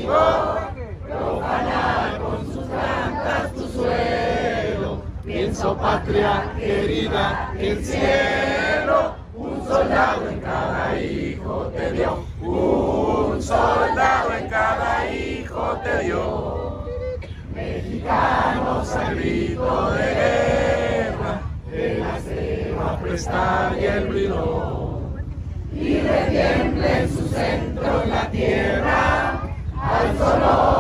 enemigo, profana con sus plantas tu suelo. Pienso, patria querida, que el cielo un soldado en cada hijo te dio, un soldado en cada hijo te dio. Mexicanos al grito de guerra, de la selva prestar y el bridón, y retiemble en su centro la tierra al sonoro